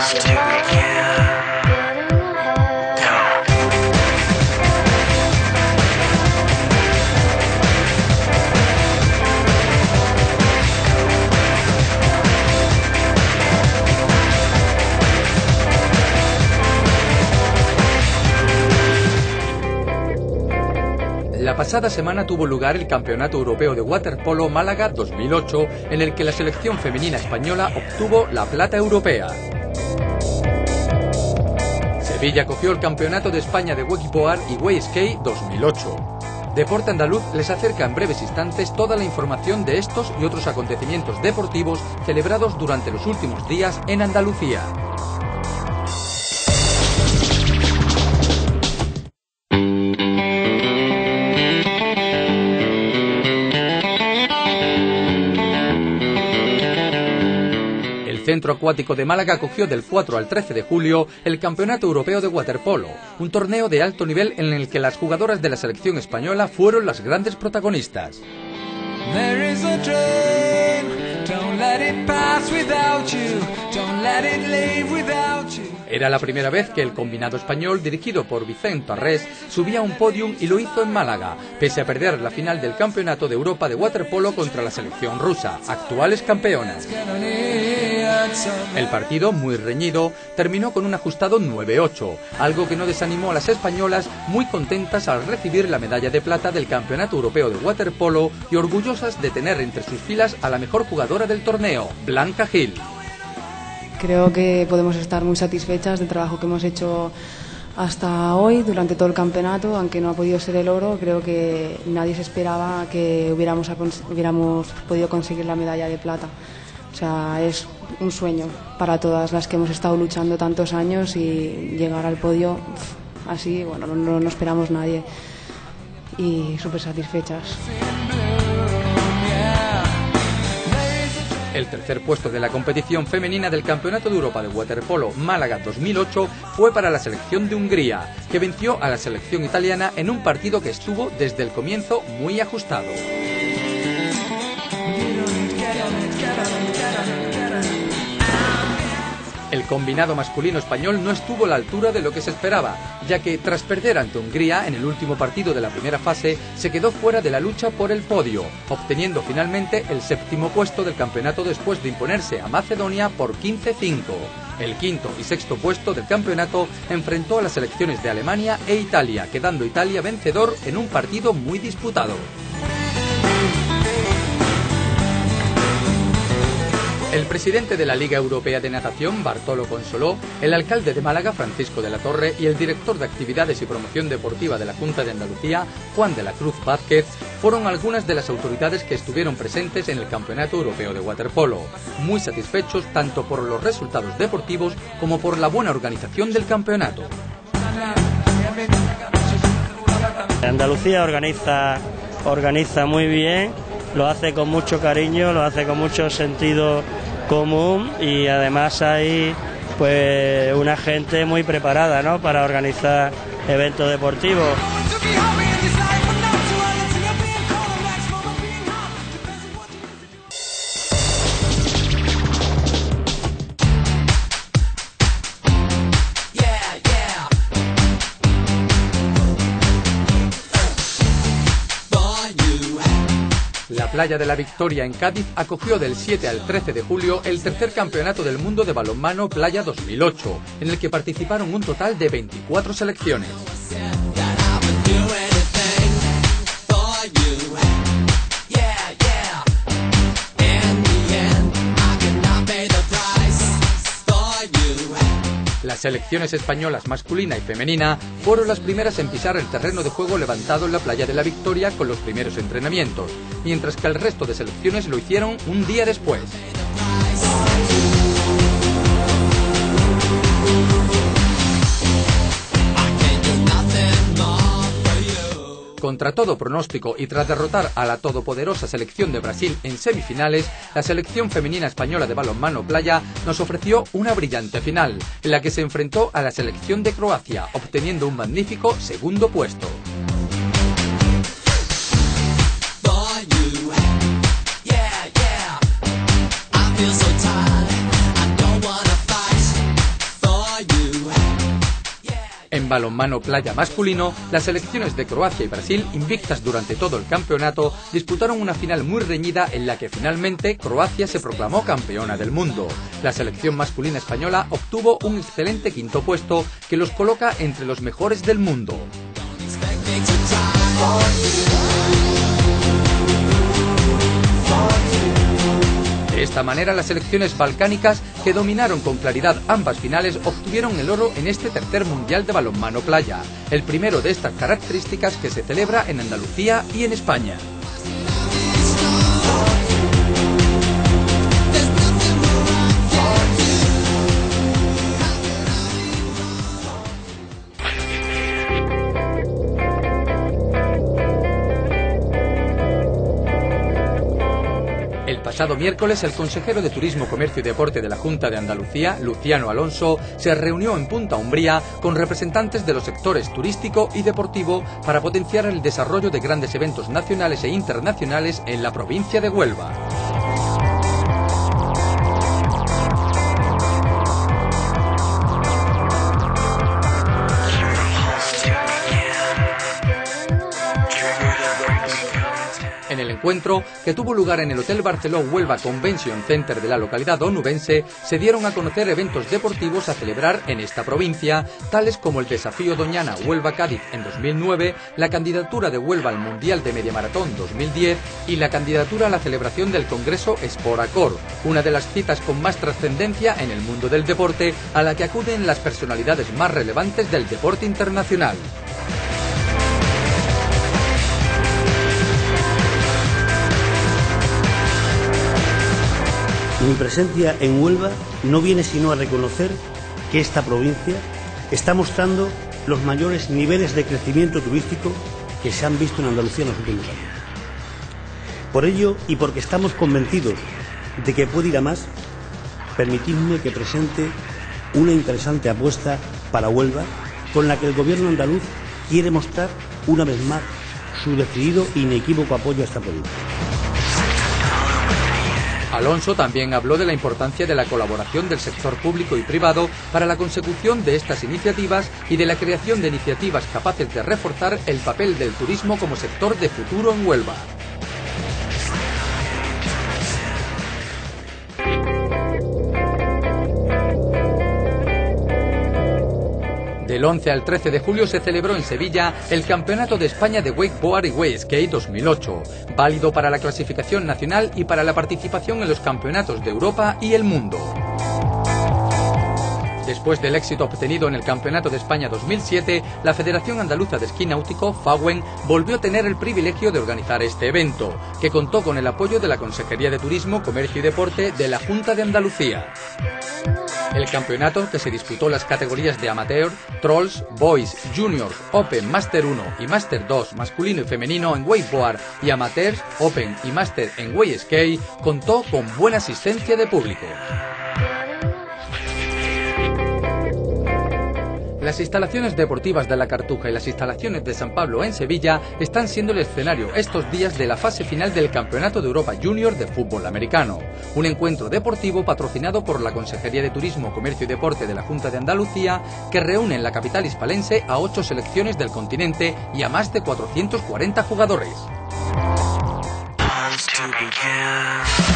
La pasada semana tuvo lugar el Campeonato Europeo de Waterpolo Málaga 2008, en el que la selección femenina española obtuvo la plata europea. Sevilla cogió el Campeonato de España de Wakeboard y Wake 2008. Deporte Andaluz les acerca en breves instantes toda la información de estos y otros acontecimientos deportivos celebrados durante los últimos días en Andalucía. El Centro Acuático de Málaga acogió del 4 al 13 de julio el Campeonato Europeo de Waterpolo, un torneo de alto nivel en el que las jugadoras de la selección española fueron las grandes protagonistas. Era la primera vez que el combinado español, dirigido por Vicent Parrés, subía a un podium y lo hizo en Málaga, pese a perder la final del Campeonato de Europa de Waterpolo contra la selección rusa, actuales campeonas. El partido, muy reñido, terminó con un ajustado 9-8, algo que no desanimó a las españolas, muy contentas al recibir la medalla de plata del Campeonato Europeo de Waterpolo y orgullosas de tener entre sus filas a la mejor jugadora del torneo, Blanca Gil. Creo que podemos estar muy satisfechas del trabajo que hemos hecho hasta hoy, durante todo el campeonato, aunque no ha podido ser el oro. Creo que nadie se esperaba que hubiéramos podido conseguir la medalla de plata. O sea, es un sueño para todas las que hemos estado luchando tantos años, y llegar al podio así, bueno, no esperamos nadie, y súper satisfechas. El tercer puesto de la competición femenina del Campeonato de Europa de Waterpolo Málaga 2008 fue para la selección de Hungría, que venció a la selección italiana en un partido que estuvo desde el comienzo muy ajustado. El combinado masculino español no estuvo a la altura de lo que se esperaba, ya que tras perder ante Hungría en el último partido de la primera fase, se quedó fuera de la lucha por el podio, obteniendo finalmente el séptimo puesto del campeonato después de imponerse a Macedonia por 15-5. El quinto y sexto puesto del campeonato enfrentó a las selecciones de Alemania e Italia, quedando Italia vencedor en un partido muy disputado. El presidente de la Liga Europea de Natación, Bartolo Consoló, el alcalde de Málaga, Francisco de la Torre, y el director de Actividades y Promoción Deportiva de la Junta de Andalucía, Juan de la Cruz Vázquez, fueron algunas de las autoridades que estuvieron presentes en el Campeonato Europeo de Waterpolo, muy satisfechos tanto por los resultados deportivos como por la buena organización del campeonato. Andalucía organiza muy bien, lo hace con mucho cariño, lo hace con mucho sentido común, y además hay pues una gente muy preparada, ¿no?, para organizar eventos deportivos. La playa de la Victoria en Cádiz acogió del 7 al 13 de julio el tercer Campeonato del Mundo de Balonmano Playa 2008, en el que participaron un total de 24 selecciones. Las selecciones españolas masculina y femenina fueron las primeras en pisar el terreno de juego levantado en la playa de la Victoria con los primeros entrenamientos, mientras que el resto de selecciones lo hicieron un día después. Contra todo pronóstico y tras derrotar a la todopoderosa selección de Brasil en semifinales, la selección femenina española de balonmano playa nos ofreció una brillante final, en la que se enfrentó a la selección de Croacia, obteniendo un magnífico segundo puesto. balonmano playa masculino, las selecciones de Croacia y Brasil, invictas durante todo el campeonato, disputaron una final muy reñida en la que finalmente Croacia se proclamó campeona del mundo. La selección masculina española obtuvo un excelente quinto puesto que los coloca entre los mejores del mundo. De esta manera, las selecciones balcánicas, que dominaron con claridad ambas finales, obtuvieron el oro en este tercer mundial de balonmano playa, el primero de estas características que se celebra en Andalucía y en España. El pasado miércoles, el consejero de Turismo, Comercio y Deporte de la Junta de Andalucía, Luciano Alonso, se reunió en Punta Umbría con representantes de los sectores turístico y deportivo para potenciar el desarrollo de grandes eventos nacionales e internacionales en la provincia de Huelva. En el encuentro, que tuvo lugar en el Hotel Barceló Huelva Convention Center de la localidad onubense, se dieron a conocer eventos deportivos a celebrar en esta provincia, tales como el Desafío Doñana Huelva-Cádiz en 2009, la candidatura de Huelva al Mundial de Media Maratón 2010 y la candidatura a la celebración del Congreso Sport Accord, una de las citas con más trascendencia en el mundo del deporte, a la que acuden las personalidades más relevantes del deporte internacional. Mi presencia en Huelva no viene sino a reconocer que esta provincia está mostrando los mayores niveles de crecimiento turístico que se han visto en Andalucía en los últimos años. Por ello, y porque estamos convencidos de que puede ir a más, permitidme que presente una interesante apuesta para Huelva, con la que el Gobierno andaluz quiere mostrar una vez más su decidido e inequívoco apoyo a esta provincia. Alonso también habló de la importancia de la colaboración del sector público y privado para la consecución de estas iniciativas y de la creación de iniciativas capaces de reforzar el papel del turismo como sector de futuro en Huelva. Del 11 al 13 de julio se celebró en Sevilla el Campeonato de España de Wakeboard y Wake Skate 2008, válido para la clasificación nacional y para la participación en los campeonatos de Europa y el mundo. Después del éxito obtenido en el Campeonato de España 2007, la Federación Andaluza de Esquí Náutico, FAWEN, volvió a tener el privilegio de organizar este evento, que contó con el apoyo de la Consejería de Turismo, Comercio y Deporte de la Junta de Andalucía. El campeonato, que se disputó las categorías de Amateur, Trolls, Boys, Juniors, Open, Master 1 y Master 2 masculino y femenino en wakeboard y Amateurs, Open y Master en wake skate, contó con buena asistencia de público. Las instalaciones deportivas de La Cartuja y las instalaciones de San Pablo en Sevilla están siendo el escenario estos días de la fase final del Campeonato de Europa Junior de fútbol americano, un encuentro deportivo patrocinado por la Consejería de Turismo, Comercio y Deporte de la Junta de Andalucía, que reúne en la capital hispalense a 8 selecciones del continente y a más de 440 jugadores.